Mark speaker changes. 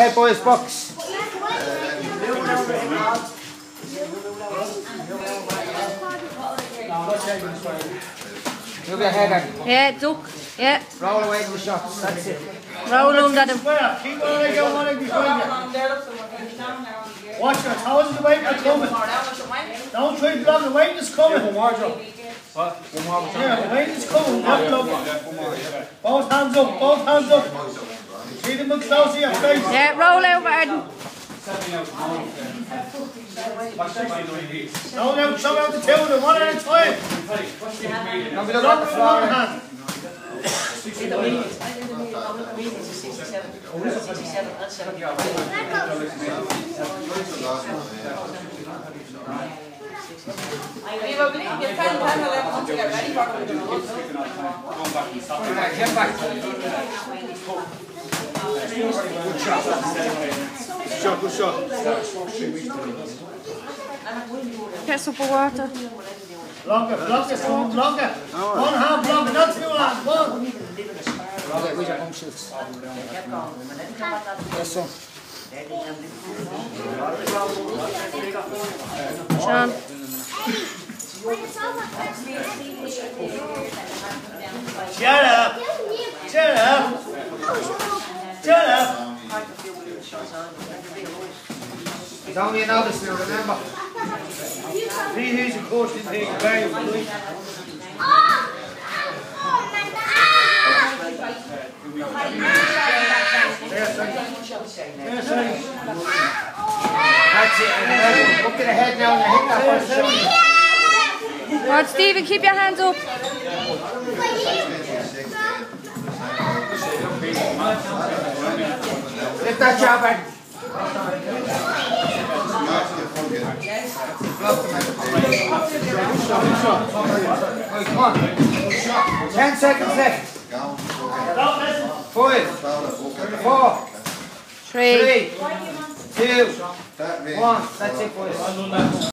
Speaker 1: ahead, boys, box. Move your head in.
Speaker 2: Yeah, duck. Yeah.
Speaker 1: Roll away the shots. That's it.
Speaker 2: Roll under them.
Speaker 3: Keep on going on behind you. Watch your toes in the weight are coming. Don't try to block the weight is coming.
Speaker 1: One more, Joe. What? One more.
Speaker 3: Yeah, the weight is coming. Both hands up, both hands up. See them look close to your face.
Speaker 2: Yeah, roll over, Arden.
Speaker 3: No, show out the two of them, one at a time.
Speaker 1: Don't be looking at the floor. Get back. Good shot.
Speaker 2: Get some water.
Speaker 3: Longer, longer. One hand blocker, not two hands, one.
Speaker 1: Okay, where's your home shoots? Yes, sir.
Speaker 2: Sean.
Speaker 3: Shut up. Shut up. Shut up.
Speaker 1: It's only an notice now, remember.
Speaker 3: He's a coach to take very good.
Speaker 1: That's it. Look at the head now and hit that first shot.
Speaker 2: Right, Stephen, keep your hands up.
Speaker 1: Lift that job back. 10 seconds left. 5, 4,
Speaker 2: 3,
Speaker 1: 2, 1. That's it, boys.